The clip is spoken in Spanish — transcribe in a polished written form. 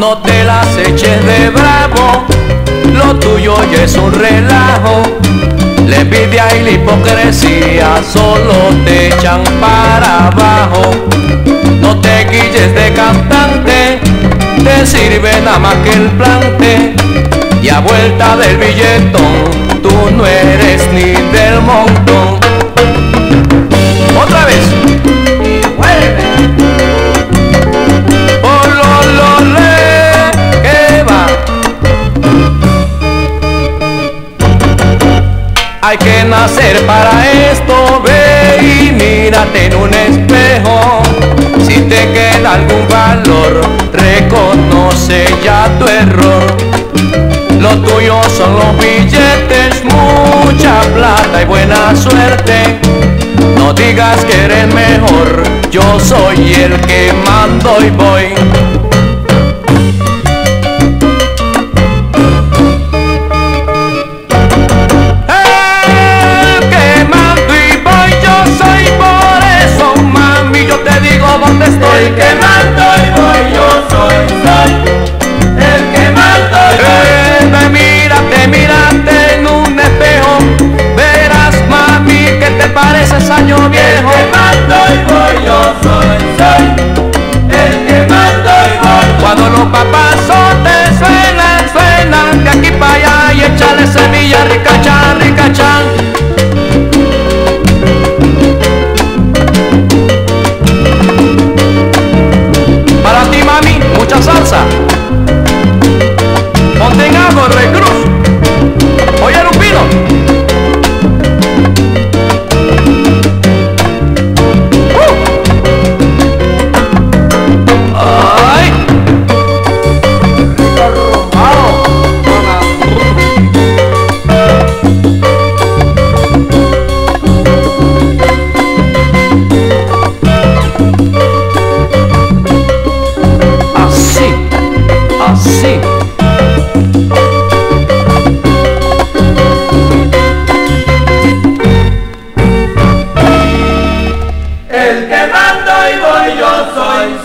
No te las eches de bravo, lo tuyo ya es un relajo. La envidia y la hipocresía solo te echan para abajo. No te guilles de cantante, te sirve nada más que el plante. Y a vuelta del billetón, tú no eres ni del montón. Otra vez. ¡Vuelve! ¡Oh, lo, que va! Hay que nacer para esto, ve y mírate en un espejo. Si te queda algún valor, reconoce ya tu error. Lo tuyo son los billetes, mucha plata y buena suerte. No digas que eres mejor, yo soy el que mando y voy. El que mando y voy, yo soy, por eso mami yo te digo dónde estoy. El que mando y voy, yo soy el que mando y voy. Mírate en un espejo, verás mami que te pareces año viejo. El que mando y voy, yo soy el que mando y voy. Cuando los papazotes suenan de aquí para allá y échale semilla ricachán, ricachán. Para ti mami, mucha salsa. Ponte en agua, recruz. Oye, Lupino. ¡Ay! Así, así. El que mando y voy, yo soy